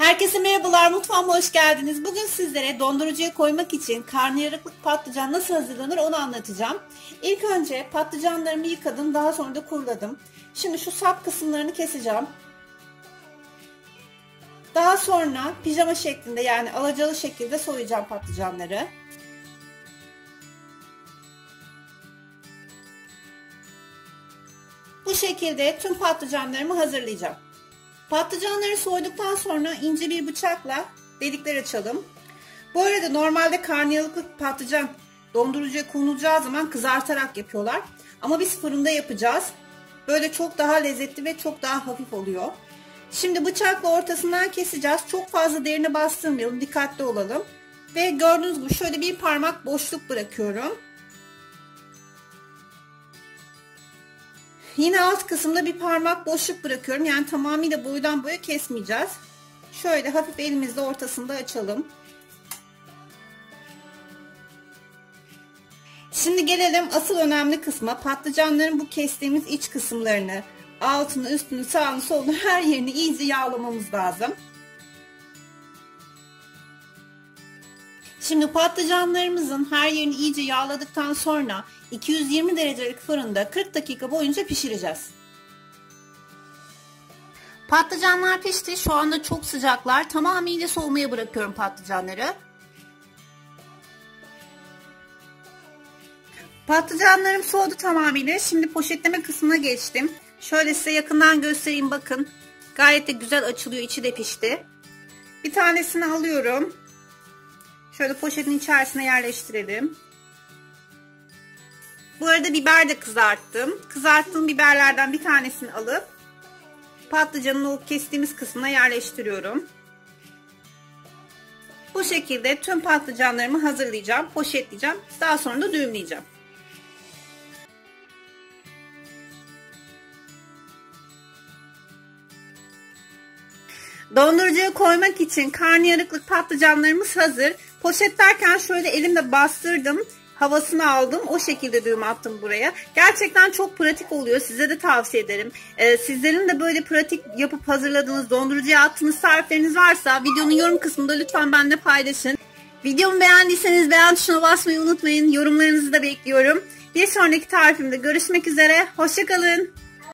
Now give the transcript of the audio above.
Herkese merhabalar, mutfağıma hoş geldiniz. Bugün sizlere dondurucuya koymak için karnıyarıklık patlıcan nasıl hazırlanır onu anlatacağım. İlk önce patlıcanlarımı yıkadım, daha sonra da kuruladım. Şimdi şu sap kısımlarını keseceğim. Daha sonra pijama şeklinde, yani alacalı şekilde soyacağım patlıcanları. Bu şekilde tüm patlıcanlarımı hazırlayacağım. Patlıcanları soyduktan sonra ince bir bıçakla delikler açalım. Bu arada normalde karnıyarıklık patlıcan dondurucuya konulacağı zaman kızartarak yapıyorlar. Ama biz fırında yapacağız. Böyle çok daha lezzetli ve çok daha hafif oluyor. Şimdi bıçakla ortasından keseceğiz. Çok fazla derine bastırmayalım. Dikkatli olalım. Ve gördüğünüz gibi şöyle bir parmak boşluk bırakıyorum. Yine alt kısımda bir parmak boşluk bırakıyorum. Yani tamamıyla boydan boya kesmeyeceğiz. Şöyle hafif elimizle ortasında açalım. Şimdi gelelim asıl önemli kısma. Patlıcanların bu kestiğimiz iç kısımlarını, altını, üstünü, sağını, solunu, her yerini iyice yağlamamız lazım. Şimdi patlıcanlarımızın her yerini iyice yağladıktan sonra 220 derecelik fırında 40 dakika boyunca pişireceğiz. Patlıcanlar pişti. Şu anda çok sıcaklar. Tamamıyla soğumaya bırakıyorum patlıcanları. Patlıcanlarım soğudu tamamıyla. Şimdi poşetleme kısmına geçtim. Şöyle size yakından göstereyim, bakın. Gayet de güzel açılıyor. İçi de pişti. Bir tanesini alıyorum. Şöyle poşetin içerisine yerleştirelim. Bu arada biber de kızarttım. Kızarttığım biberlerden bir tanesini alıp patlıcanın o kestiğimiz kısmına yerleştiriyorum. Bu şekilde tüm patlıcanlarımı hazırlayacağım, poşetleyeceğim. Daha sonra da düğümleyeceğim. Dondurucuya koymak için karnıyarıklık patlıcanlarımız hazır. Poşetlerken şöyle elimle bastırdım. Havasını aldım. O şekilde düğüm attım buraya. Gerçekten çok pratik oluyor. Size de tavsiye ederim. Sizlerin de böyle pratik yapıp hazırladığınız, dondurucuya attığınız tarifleriniz varsa videonun yorum kısmında lütfen benimle paylaşın. Videomu beğendiyseniz beğen tuşuna basmayı unutmayın. Yorumlarınızı da bekliyorum. Bir sonraki tarifimde görüşmek üzere. Hoşça kalın.